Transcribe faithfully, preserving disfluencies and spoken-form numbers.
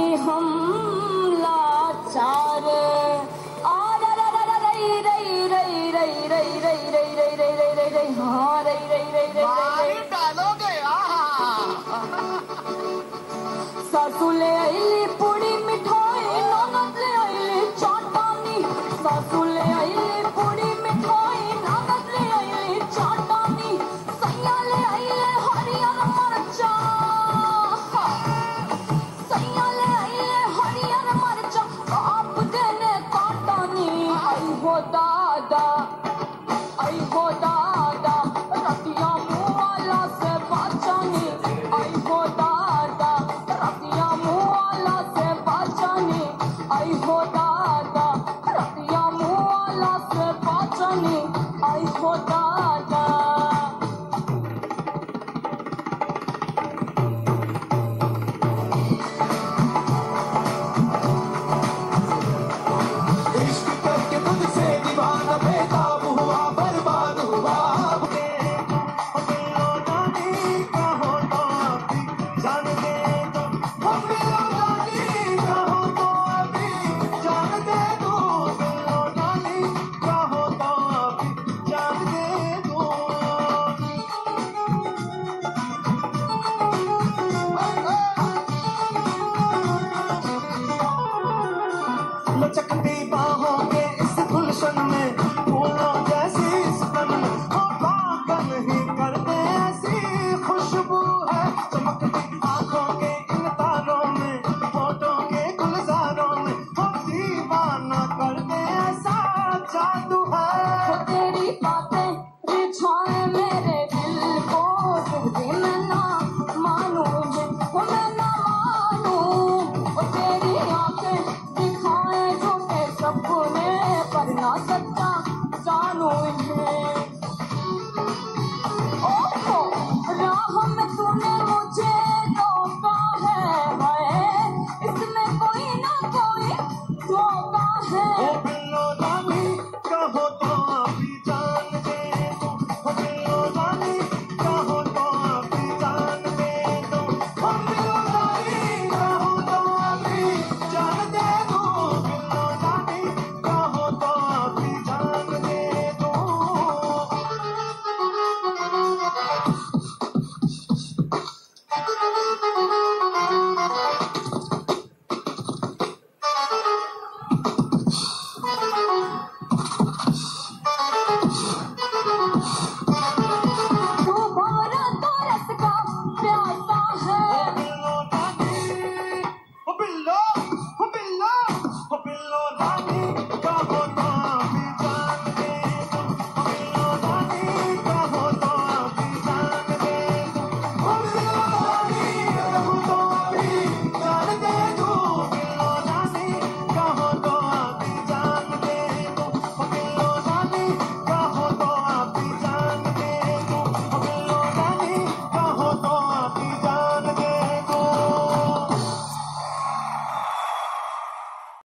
हम लाचार आ रई रई रई रई रई रई रई रई रई रई रई रई रई हाँ रई रई रई रई डालोगे सासू ले आईली पूड़ी मिठाई ननद ले आईली चाटानी सासू ले आईली पूड़ी मिठाई ननद ले आईली चाटानी सैया ले आईले हरियर मरचा सैया ले आईले हरियर मरचा आप देने काटानी आई हो दादा आई हो दादा रतिया मुँह वाला से बचानी आई हो दादा रतिया मुँह वाला से बचानी आई हो दादा रतिया मुँह वाला से बचानी आई हो दादा इश्क करके तुझसे दीवाना बेताब हुआ बर्बाद हुआ जान दे दो जान दे दो जान दे दो लचकती